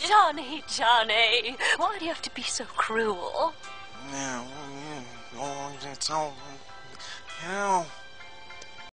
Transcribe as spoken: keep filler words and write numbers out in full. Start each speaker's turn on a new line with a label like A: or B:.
A: Johnny, Johnny, why do you have to be so cruel?
B: Yeah, oh, it's all, you know,